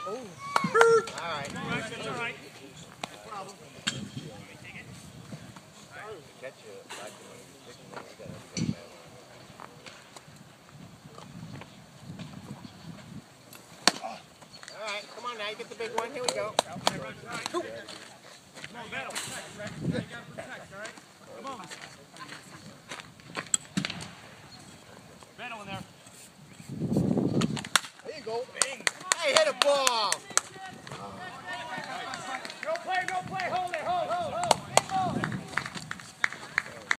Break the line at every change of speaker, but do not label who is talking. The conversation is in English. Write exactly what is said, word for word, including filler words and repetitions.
Oh.
All right.
That's all right. No problem.
Catch you like when you're sitting there, you gotta get that one. All right, come on now, you get the big one. Here we go.
Come on, Vettel. You gotta protect, all right? Come on. Vettel in there.
There you go. Bing. Hey, hit a ball.